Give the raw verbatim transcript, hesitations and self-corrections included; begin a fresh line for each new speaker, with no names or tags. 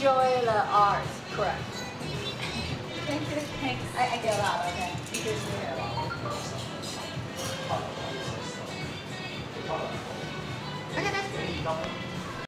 enjoy the art. Correct.
Thank you. Thanks. I, I get a lot, okay? You do hear a lot. Okay, that's